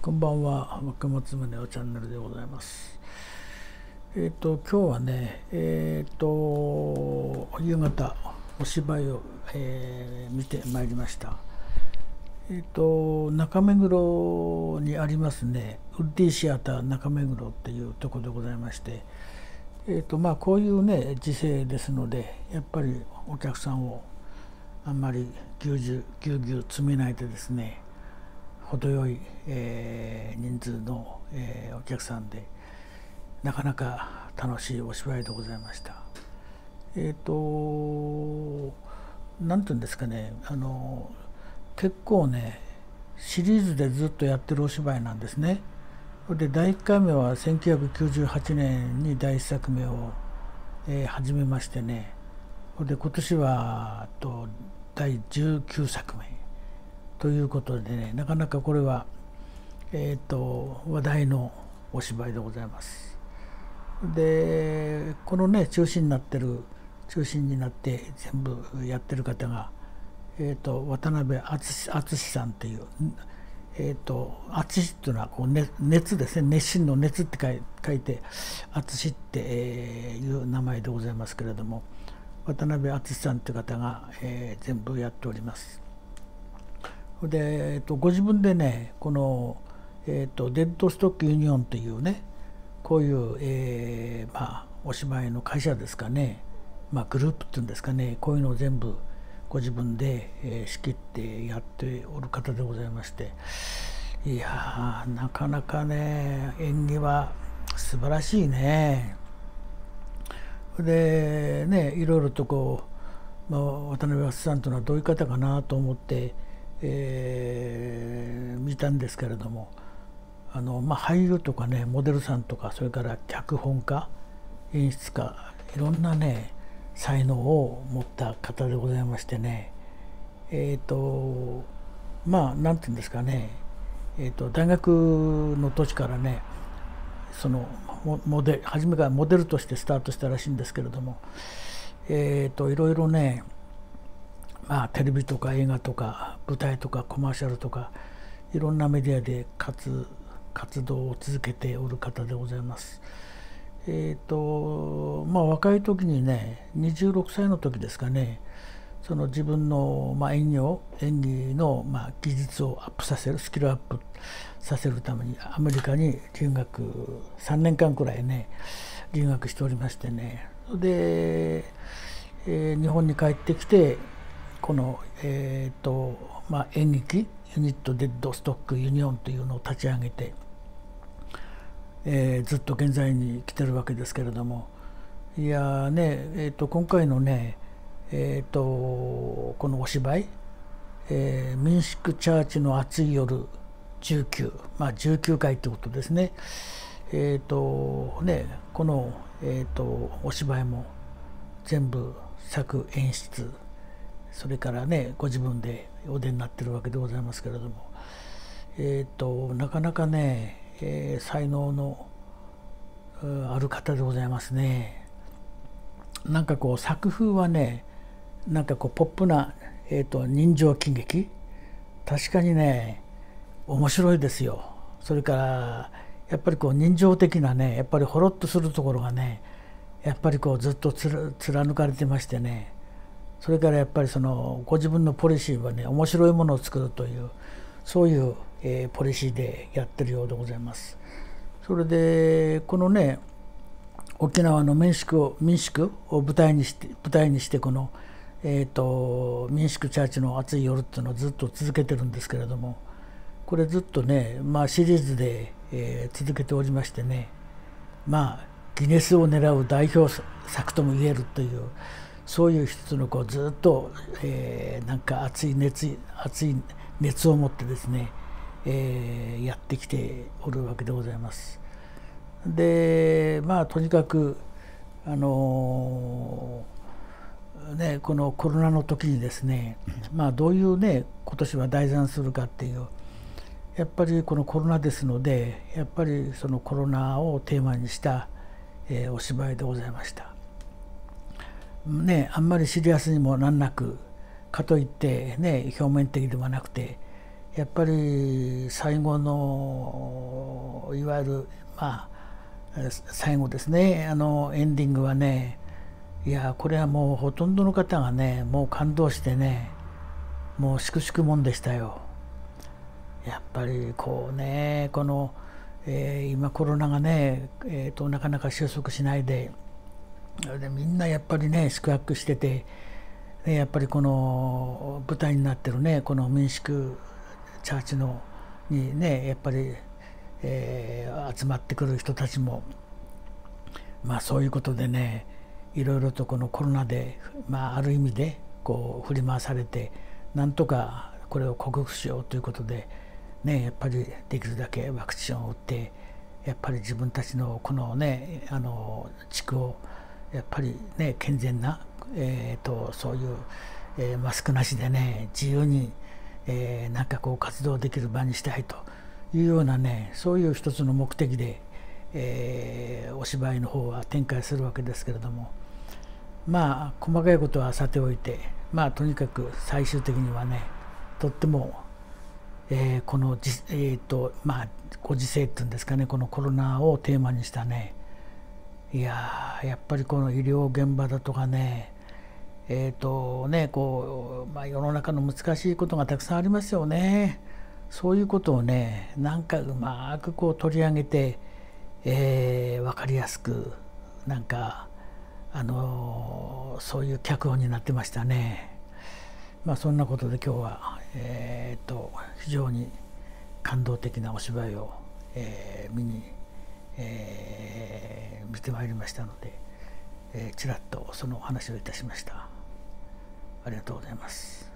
こんばんは、若松宗男チャンネルでございます。今日はね、夕方お芝居を、見てまいりました。中目黒にありますね、ウッディシアター中目黒っていうところでございまして、こういうね時世ですので、やっぱりお客さんをあんまりぎゅうぎゅう詰めないでですね、程よい、人数の、お客さんでなかなか楽しいお芝居でございました。なんていうんですかね、結構ねシリーズでずっとやってるお芝居なんですね。で第1回目は1998年に第1作目を、始めましてね、で今年は第19作目ということでね、なかなかこれは、話題のお芝居でございます。でこのね中心になって全部やってる方が、渡辺篤さんっていう、篤っていうのはこう、熱ですね、熱心の熱って書いて篤っていう名前でございますけれども、渡辺篤さんという方が、全部やっております。で、ご自分でねこの、デッドストックユニオンというね、こういう、お芝居の会社ですかね、グループっていうんですかね、こういうのを全部ご自分で、仕切ってやっておる方でございまして、いやーなかなかね演技は素晴らしいね。でね、いろいろとこう、渡辺篤さんというのはどういう方かなと思って、見たんですけれども、俳優とかねモデルさんとか、それから脚本家演出家、いろんなね才能を持った方でございましてね、なんていうんですかね、大学の時からねその初めからモデルとしてスタートしたらしいんですけれども、いろいろね、テレビとか映画とか舞台とかコマーシャルとかいろんなメディアで活動を続けておる方でございます。若い時にね26歳の時ですかね、その自分の、演技の、技術をアップさせる、スキルアップさせるためにアメリカに留学3年間くらいね留学しておりましてね、で、日本に帰ってきてこの、演劇ユニットデッドストックユニオンというのを立ち上げて、ずっと現在に来てるわけですけれども、いやね、今回のね、このお芝居、民宿チャーチの暑い夜19、19回ということですね。この、お芝居も全部作演出、それからねご自分でお出になってるわけでございますけれども、なかなかね、才能のある方でございますね。なんかこう作風はね、なんかこうポップな、人情喜劇、確かにね面白いですよ。それからやっぱりこう人情的なね、やっぱりほろっとするところがね、やっぱりこうずっと貫かれてましてね、それからやっぱりそのご自分のポリシーはね、面白いものを作るという、そういう、ポリシーでやってるようでございます。それでこのね沖縄の民宿を舞台にしてこの、民宿チャーチの暑い夜っていうのをずっと続けてるんですけれども、これずっとね、シリーズで、続けておりましてね、ギネスを狙う代表作とも言えるという、そういう一つのこうずっと、なんか熱い熱を持ってですね、やってきておるわけでございます。でとにかくこのコロナの時にですね、どういうね今年は題材するかっていう、やっぱりこのコロナですので、やっぱりそのコロナをテーマにした、お芝居でございました。あんまりシリアスにもなんなく、かといってね表面的ではなくて、 やっぱり最後のいわゆる最後ですね、エンディングはね、いやこれはもうほとんどの方がねもう感動してね、もうしくしくもんでしたよ。やっぱりこうねこの、今コロナがね、なかなか収束しないで、みんなやっぱりね宿泊してて、やっぱりこの舞台になってるねこの民宿チャーチのにねやっぱり、集まってくる人たちもそういうことでね、いろいろとこのコロナで、ある意味でこう振り回されて、なんとかこれを克服しようということで、やっぱりできるだけワクチンを打って、やっぱり自分たちのこのね地区をやっぱりね健全な、そういう、マスクなしでね自由に、なんかこう活動できる場にしたいというようなね、そういう一つの目的で、お芝居の方は展開するわけですけれども、細かいことはさておいて、とにかく最終的にはねとっても、このご時世っていうんですかね、このコロナをテーマにしたね、やっぱりこの医療現場だとかね、世の中の難しいことがたくさんありますよね。そういうことをねなんかうまくこう取り上げて、分かりやすくなんかそういう脚本になってましたね。そんなことで今日は、非常に感動的なお芝居を、見てまいりましたので、ちらっとそのお話をいたしました。ありがとうございます。